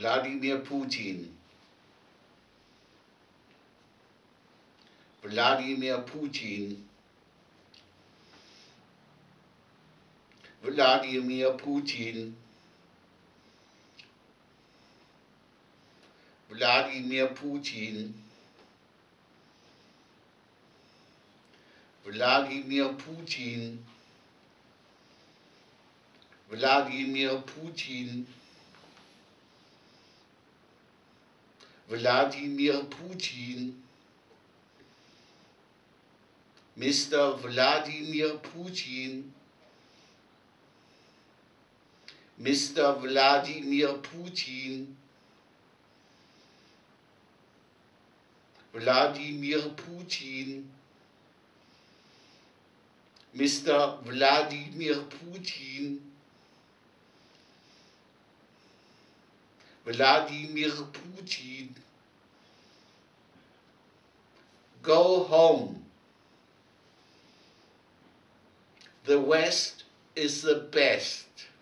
Wladimir Putin, Wladimir Putin, Wladimir Putin, Wladimir Putin, Wladimir Putin, Wladimir Putin, Wladimir Putin, Mr. Wladimir Putin, Mr. Wladimir Putin, Wladimir Putin, Mr. Wladimir Putin, Wladimir Putin, go home. The West is the best.